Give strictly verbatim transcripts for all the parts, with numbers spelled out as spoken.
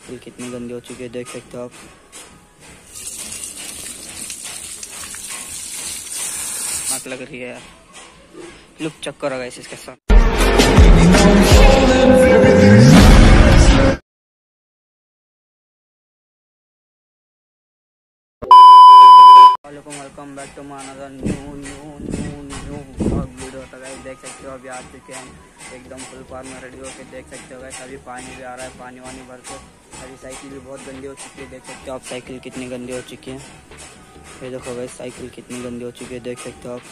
Cycle कितनी गंदी हो चुकी है, देख सकते हो आप। नाक लग रही है यार, लुक चेक करो गाइस इसके साथ। Welcome back to my another new new new new vlog video. तो गाइस देख सकते हो अभी आ चुके हैं एकदम फुल पार में रेडी होके, देख सकते हो गाइस। अभी पानी भी आ रहा है, पानी वानी भर के। अभी साइकिल भी बहुत गंदी हो चुकी है, देख सकते हो आप साइकिल कितनी गंदी हो चुकी है। ये देखो गाइस साइकिल कितनी गंदी हो चुकी है, देख सकते हो आप।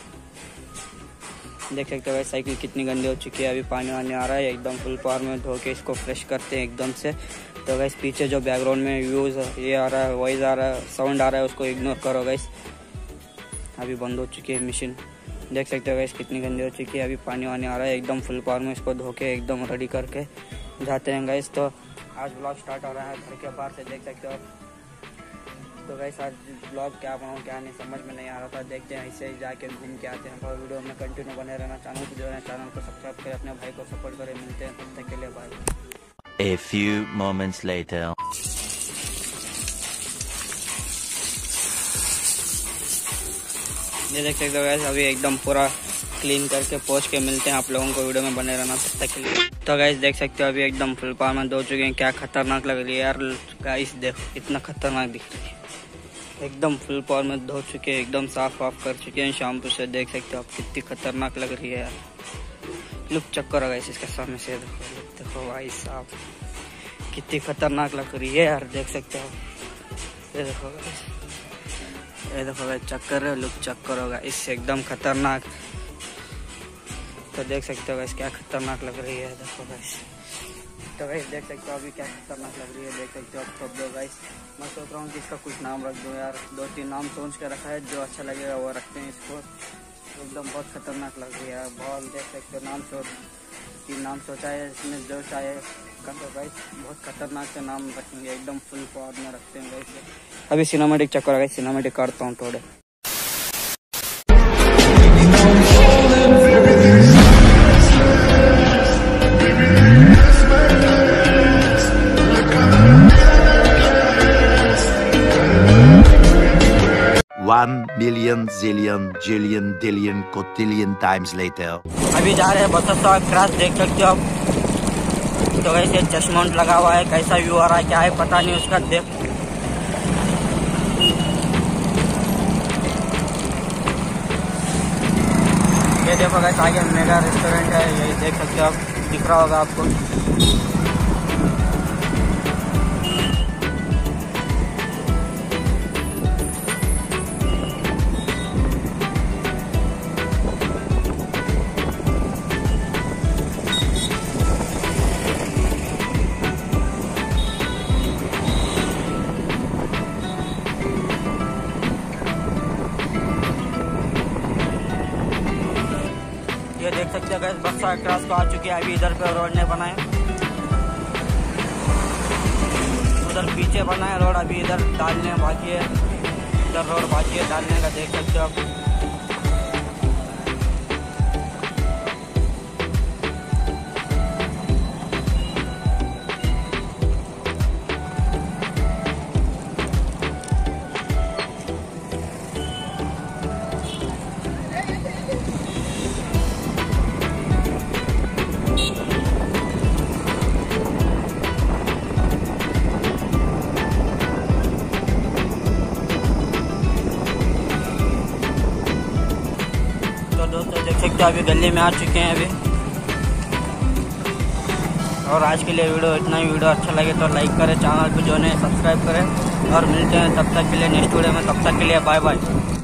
देख सकते हो गाइस साइकिल कितनी गंदी हो चुकी है। अभी पानी वानी आ रहा है, एकदम फुल पावर में धो के इसको फ्रेश करते हैं एकदम से। तो गाइस पीछे जो बैकग्राउंड में व्यूज ये आ रहा है, वॉइस आ रहा है, साउंड आ रहा है, उसको इग्नोर करो गाइस। अभी बंद हो चुकी है मशीन, देख सकते हो गाइस कितनी गंदी हो चुकी है। अभी पानी वानी आ रहा है, एकदम फुल पावर में इसको धो के एकदम रेडी करके जाते हैं गाइस। तो आज ब्लॉग स्टार्ट हो रहा है घर के बाहर से, देख सकते हो आप। तो गाइस आज ब्लॉग क्या बनाऊँ क्या नहीं समझ में नहीं आ रहा था, देखते हैं ऐसे ही जाके घूम के आते हैं। तो वीडियो में कंटिन्यू बने रहना, चैनल को जो है चैनल को सब्सक्राइब करें, अपने भाई को सपोर्ट करें। मिलते हैं तब तक के लिए bye. A few moments later. ये देख सकते हो गाइस अभी एकदम पूरा क्लीन करके पोंछ के मिलते हैं आप लोगों को, वीडियो में बने रहना तब तक के लिए। तो गाइस देख सकते हो अभी एकदम फुल पावर में धो चुके हैं, क्या खतरनाक लग रही है यार गाइस। देखो कितना खतरनाक दिख रही है, एकदम फुल पावर में धो चुके हैं, एकदम साफ वाफ कर चुके हैं शैम्पू से। देख सकते हो आप कितनी खतरनाक लग रही है यार। लुक चेक करो गाइस इसके सामने से, देखो लुक देखो भाई साहब कितनी खतरनाक लग रही है यार, देख सकते हो। ये देखो गाइस, ये देखो गाइस चेक कर रहे हो, लुक चेक करो गाइस एकदम खतरनाक। तो देख सकते हो गाइस क्या खतरनाक लग रही है, देखो गाइस। तो गाइस देख सकते हो अभी क्या खतरनाक लग रही है, देख सकते हो आप सब लोग गाइस। मैं सोच रहा हूँ कि इसका कुछ नाम रख दूँ यार, दो तीन नाम सोच के रखा है, जो अच्छा लगेगा वो रखते हैं इसको। एकदम बहुत खतरनाक लग रही है बहुत, देख सकते हो। नाम सोच तीन नाम सोचा है इसमें, जो चाहे कर दो गाइस। बहुत खतरनाक से नाम रखेंगे, एकदम फुल पावर में रखते हैं गाइस। अभी सिनेमैटिक चेक करो गाइस, सिनेमैटिक काटता हूँ थोड़े। One million zillion jillion dillion cotillion times later. अभी जा रहे हैं बसंता क्रॉस, देख सकते हो आप। तो गाइस ये चश्मा लगा हुआ है, कैसा व्यू आ रहा है क्या है पता नहीं उसका। देख ये देखो गाइस आगे मेगा रेस्टोरेंट है, ये देख सकते हो आप, दिख रहा होगा आपको। ये देख सकते हैं गाइस बक्सा क्रॉस को आ चुके हैं। अभी इधर पे रोड नहीं बनाए, उधर पीछे बना है रोड, अभी इधर डालने बाकी है, इधर रोड बाकी है डालने का, देख सकते हो आप। दोस्तों देख सकते हो अभी गली में आ चुके हैं अभी। और आज के लिए वीडियो इतना ही। वीडियो अच्छा लगे तो लाइक करें, चैनल को जो है सब्सक्राइब करें, और मिलते हैं तब तक के लिए नेक्स्ट वीडियो में। तब तक के लिए बाय बाय।